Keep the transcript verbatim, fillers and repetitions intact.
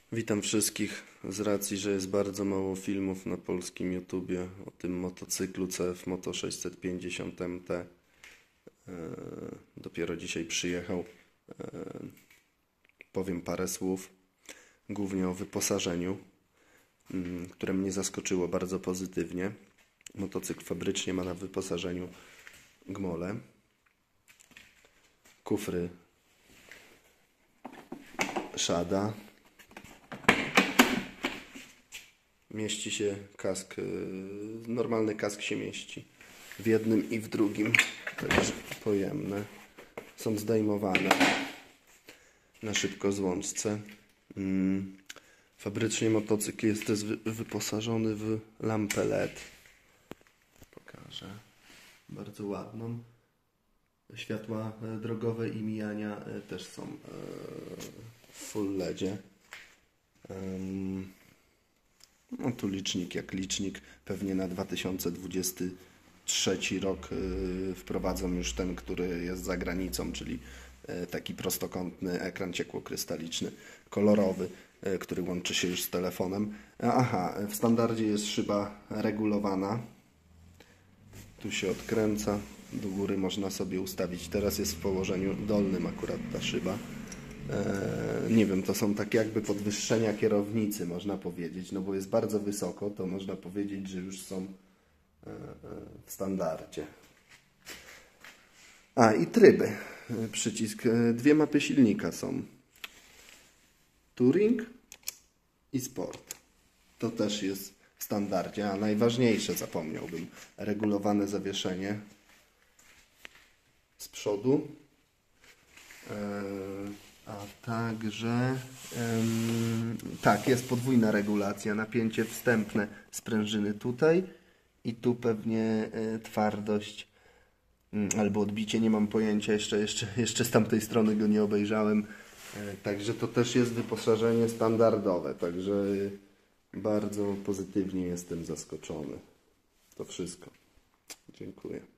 Witam wszystkich. Z racji, że jest bardzo mało filmów na polskim YouTubie o tym motocyklu C F Moto sześćset pięćdziesiąt M T, e, dopiero dzisiaj przyjechał. E, powiem parę słów, głównie o wyposażeniu, m, które mnie zaskoczyło bardzo pozytywnie. Motocykl fabrycznie ma na wyposażeniu gmole, kufry Szada. Mieści się kask, normalny kask się mieści w jednym i w drugim, także pojemne. Są zdejmowane na szybkozłączce. Fabrycznie motocykl jest też wyposażony w lampę L E D. Pokażę. Bardzo ładną. Światła drogowe i mijania też są w full LEDzie. No tu licznik jak licznik, pewnie na dwa tysiące dwudziesty trzeci rok yy, wprowadzą już ten, który jest za granicą, czyli yy, taki prostokątny ekran ciekłokrystaliczny, kolorowy, yy, który łączy się już z telefonem. Aha, w standardzie jest szyba regulowana. Tu się odkręca, do góry można sobie ustawić. Teraz jest w położeniu dolnym akurat ta szyba. Eee, nie wiem, to są takie jakby podwyższenia kierownicy, można powiedzieć, no bo jest bardzo wysoko, to można powiedzieć, że już są e, e, w standardzie. A i tryby, przycisk, dwie mapy silnika są, Touring i Sport, to też jest w standardzie, a najważniejsze zapomniałbym, regulowane zawieszenie z przodu. Eee, A także ym, tak, jest podwójna regulacja, napięcie wstępne sprężyny tutaj i tu pewnie y, twardość y, albo odbicie, nie mam pojęcia, jeszcze, jeszcze, jeszcze z tamtej strony go nie obejrzałem, y, także to też jest wyposażenie standardowe, także y, bardzo pozytywnie jestem zaskoczony. To wszystko. Dziękuję.